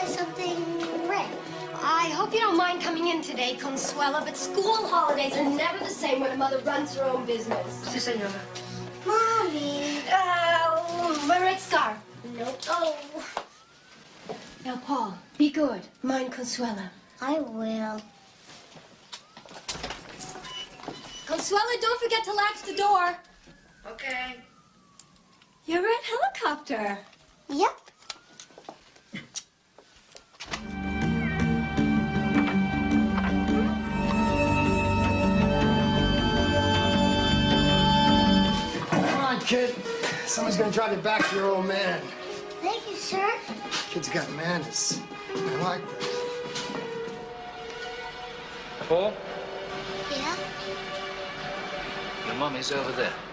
buy something red. I hope you don't mind coming in today, Consuela, but school holidays are never the same when a mother runs her own business. Sí, señora. Mommy. My red scarf. Nope. Oh. Now, Paul, be good. Mind Consuela. I will. Consuela, don't forget to latch the door. Okay. Your red helicopter. Yep. Come on, kid. Someone's gonna drive you back to your old man. Thank you, sir. Kid's got manners. I like that. Paul, Yeah? your mummy's over there.